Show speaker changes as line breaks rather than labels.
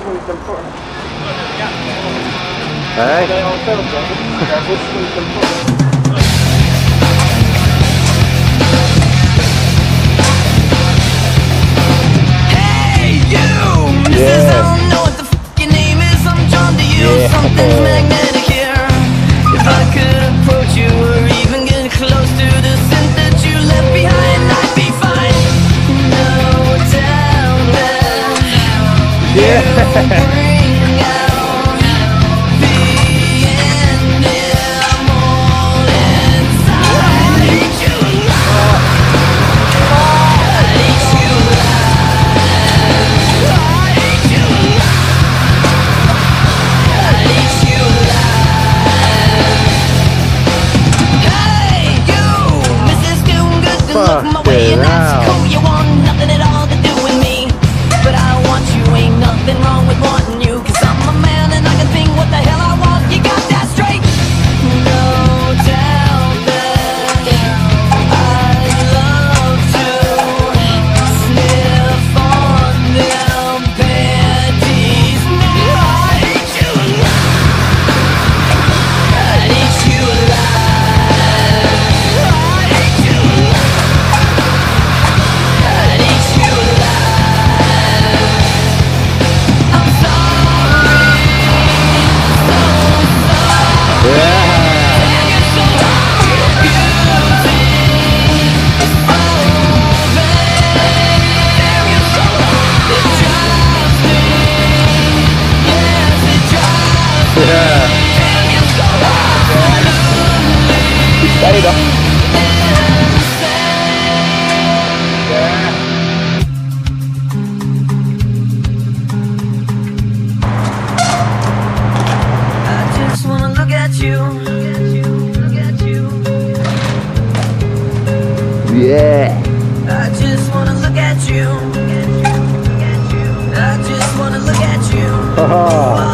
Đấy.
Something's magnetic here. If I could approach you or even get close to the scent that you left behind, I'd be fine. No doubt that you bring out the end. I'm all inside. I hate you alive. I hate you alive. I hate you alive.
Fucking hell.
You want nothing at all to do with me, but I want you. Ain't nothing wrong with wanting you, 'cause I'm a man and I can think what the hell I want. You got that straight? No doubt that I'd love to sniff on them panties. I hate you alive. I hate you alive. I hate you alive.
Yeah.
I just wanna look at you. I just wanna look at you.